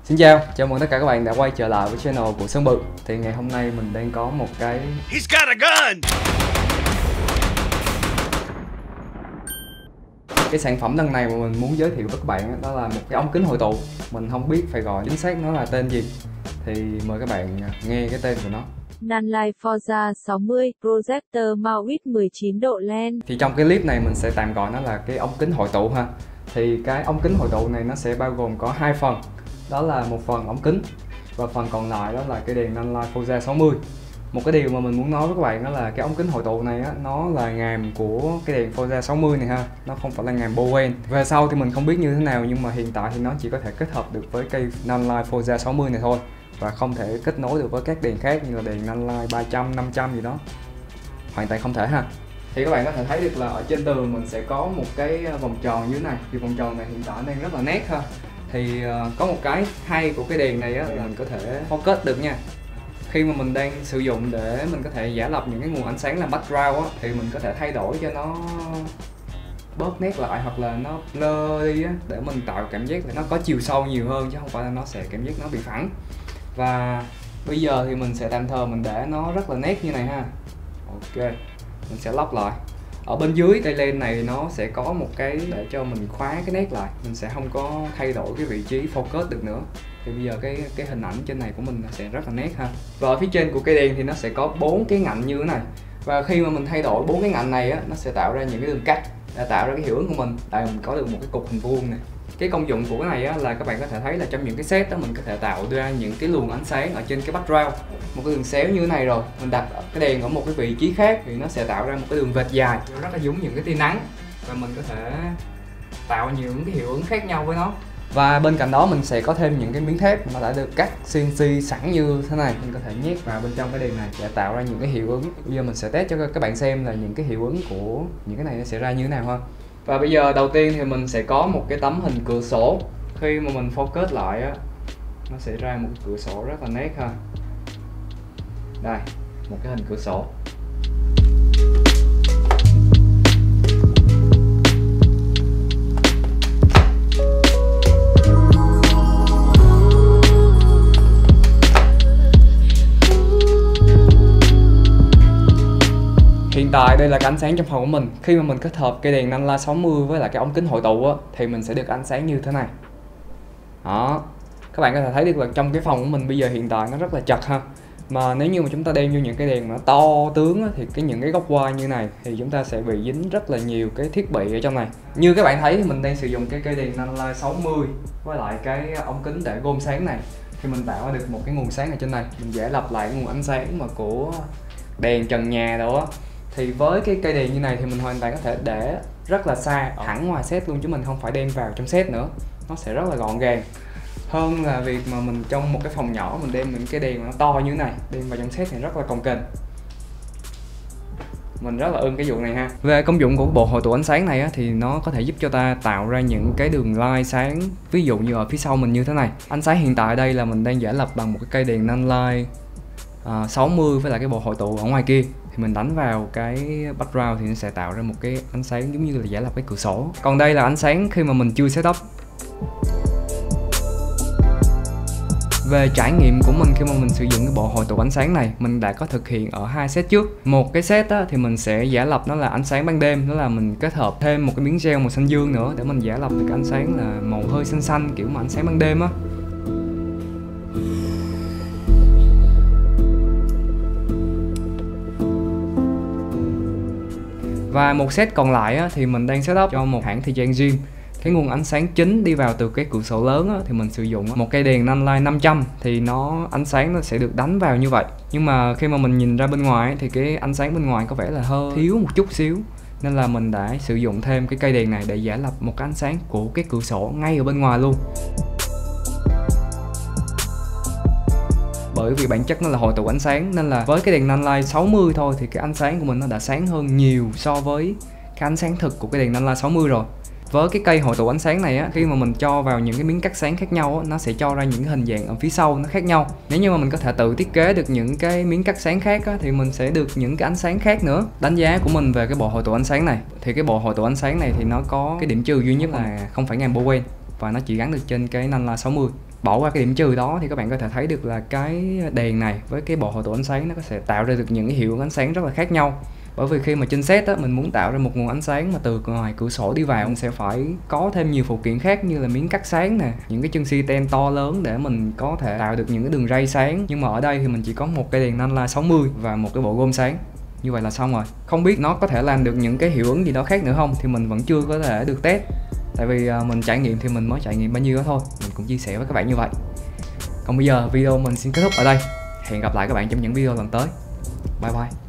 Xin chào mừng tất cả các bạn đã quay trở lại với channel của Sơn Bự. Thì ngày hôm nay mình đang có một cái sản phẩm lần này mà mình muốn giới thiệu với các bạn đó là một cái ống kính hội tụ. Mình không biết phải gọi chính xác nó là tên gì, thì mời các bạn nghe cái tên của nó. Nanlite Forza 60 Projector Mount 19 độ lens. Thì trong cái clip này mình sẽ tạm gọi nó là cái ống kính hội tụ ha. Thì cái ống kính hội tụ này nó sẽ bao gồm có hai phần. Đó là một phần ống kính và phần còn lại đó là cái đèn Nanlite Forza 60. Một cái điều mà mình muốn nói với các bạn đó là cái ống kính hội tụ này á, nó là ngàm của cái đèn Forza 60 này ha, nó không phải là ngàm Bowen. Về sau thì mình không biết như thế nào, nhưng mà hiện tại thì nó chỉ có thể kết hợp được với cây Nanlite Forza 60 này thôi, và không thể kết nối được với các đèn khác như là đèn Nanlite 300, 500 gì đó, hoàn toàn không thể ha. Thì các bạn có thể thấy được là ở trên tường mình sẽ có một cái vòng tròn như thế này. Thì vòng tròn này hiện tại đang rất là nét ha. Thì có một cái hay của cái đèn này á, là mình có thể focus được nha. Khi mà mình đang sử dụng để mình có thể giả lập những cái nguồn ánh sáng làm background á, thì mình có thể thay đổi cho nó bớt nét lại hoặc là nó blur đi á, để mình tạo cảm giác là nó có chiều sâu nhiều hơn, chứ không phải là nó sẽ cảm giác nó bị phẳng. Và bây giờ thì mình sẽ tạm thời mình để nó rất là nét như này ha. Ok, mình sẽ lock lại. Ở bên dưới cây lens này nó sẽ có một cái để cho mình khóa cái nét lại, mình sẽ không có thay đổi cái vị trí focus được nữa. Thì bây giờ cái hình ảnh trên này của mình sẽ rất là nét ha. Và ở phía trên của cây đèn thì nó sẽ có 4 cái ngạnh như thế này. Và khi mà mình thay đổi 4 cái ngạnh này á, nó sẽ tạo ra những cái đường cắt để tạo ra cái hiệu ứng của mình. Đây mình có được một cái cục hình vuông này. Cái công dụng của cái này á, là các bạn có thể thấy là trong những cái set đó mình có thể tạo ra những cái luồng ánh sáng ở trên cái background. Một cái đường xéo như thế này rồi, mình đặt cái đèn ở một cái vị trí khác thì nó sẽ tạo ra một cái đường vệt dài, nó rất là giống những cái tia nắng, và mình có thể tạo những cái hiệu ứng khác nhau với nó. Và bên cạnh đó mình sẽ có thêm những cái miếng thép mà đã được cắt CNC sẵn như thế này, mình có thể nhét vào bên trong cái đèn này để tạo ra những cái hiệu ứng. Bây giờ mình sẽ test cho các bạn xem là những cái hiệu ứng của những cái này nó sẽ ra như thế nào ha. Và bây giờ đầu tiên thì mình sẽ có một cái tấm hình cửa sổ. Khi mà mình focus lại á, nó sẽ ra một cửa sổ rất là nét ha. Đây, một cái hình cửa sổ. Hiện tại đây là cái ánh sáng trong phòng của mình. Khi mà mình kết hợp cây đèn Nanlite 60 với lại cái ống kính hội tụ á, thì mình sẽ được ánh sáng như thế này. Đó, các bạn có thể thấy được là trong cái phòng của mình bây giờ hiện tại nó rất là chật ha. Mà nếu như mà chúng ta đem vô những cái đèn mà nó to tướng á, thì những cái góc quay như này thì chúng ta sẽ bị dính rất là nhiều cái thiết bị ở trong này. Như các bạn thấy thì mình đang sử dụng cái cây đèn Nanlite 60 với lại cái ống kính để gom sáng này. Thì mình tạo ra được một cái nguồn sáng ở trên này, mình giả lập lại cái nguồn ánh sáng mà của đèn trần nhà đó. Thì với cái cây đèn như này thì mình hoàn toàn có thể để rất là xa, hẳn ngoài set luôn, chứ mình không phải đem vào trong set nữa. Nó sẽ rất là gọn gàng hơn là việc mà mình trong một cái phòng nhỏ mình đem những cái đèn nó to như thế này đem vào trong set thì rất là cồng kềnh. Mình rất là ưng cái vụ này ha. Về công dụng của bộ hội tụ ánh sáng này á, thì nó có thể giúp cho ta tạo ra những cái đường light sáng, ví dụ như ở phía sau mình như thế này. Ánh sáng hiện tại đây là mình đang giả lập bằng một cái cây đèn Nanlite 60 với lại cái bộ hội tụ ở ngoài kia. Thì mình đánh vào cái background thì nó sẽ tạo ra một cái ánh sáng giống như là giả lập cái cửa sổ. Còn đây là ánh sáng khi mà mình chưa setup. Về trải nghiệm của mình khi mà mình sử dụng cái bộ hội tụ ánh sáng này, mình đã có thực hiện ở hai set trước. Một cái set á, thì mình sẽ giả lập nó là ánh sáng ban đêm, đó là mình kết hợp thêm một cái miếng gel màu xanh dương nữa để mình giả lập được cái ánh sáng là màu hơi xanh xanh, kiểu mà ánh sáng ban đêm á. Và một set còn lại á, thì mình đang setup cho một hãng thời trang gym. Cái nguồn ánh sáng chính đi vào từ cái cửa sổ lớn á, thì mình sử dụng một cây đèn Nanlite 500. Thì ánh sáng nó sẽ được đánh vào như vậy. Nhưng mà khi mà mình nhìn ra bên ngoài thì cái ánh sáng bên ngoài có vẻ là hơi thiếu một chút xíu, nên là mình đã sử dụng thêm cái cây đèn này để giả lập một cái ánh sáng của cái cửa sổ ngay ở bên ngoài luôn. Bởi vì bản chất nó là hội tụ ánh sáng, nên là với cái đèn Nanlite 60 thôi thì cái ánh sáng của mình nó đã sáng hơn nhiều so với cái ánh sáng thực của cái đèn Nanlite 60 rồi. Với cái cây hội tụ ánh sáng này á, khi mà mình cho vào những cái miếng cắt sáng khác nhau á, nó sẽ cho ra những cái hình dạng ở phía sau nó khác nhau. Nếu như mà mình có thể tự thiết kế được những cái miếng cắt sáng khác á, thì mình sẽ được những cái ánh sáng khác nữa. Đánh giá của mình về cái bộ hội tụ ánh sáng này thì cái bộ hội tụ ánh sáng này thì nó có cái điểm trừ duy nhất là không phải ngàm Bowen, và nó chỉ gắn được trên cái Nanlite 60. bỏ qua cái điểm trừ đó thì các bạn có thể thấy được là cái đèn này với cái bộ hội tụ ánh sáng nó có sẽ tạo ra được những cái hiệu ứng ánh sáng rất là khác nhau. Bởi vì khi mà trên set á, mình muốn tạo ra một nguồn ánh sáng mà từ ngoài cửa sổ đi vào, mình sẽ phải có thêm nhiều phụ kiện khác như là miếng cắt sáng nè, những cái chân xi-ten to lớn để mình có thể tạo được những cái đường ray sáng. Nhưng mà ở đây thì mình chỉ có một cây đèn Nanlite 60 và một cái bộ gôm sáng. Như vậy là xong rồi. Không biết nó có thể làm được những cái hiệu ứng gì đó khác nữa không thì mình vẫn chưa có thể được test. Tại vì mình trải nghiệm thì mình mới trải nghiệm bao nhiêu đó thôi. Mình cũng chia sẻ với các bạn như vậy. Còn bây giờ video mình xin kết thúc ở đây. Hẹn gặp lại các bạn trong những video lần tới. Bye bye.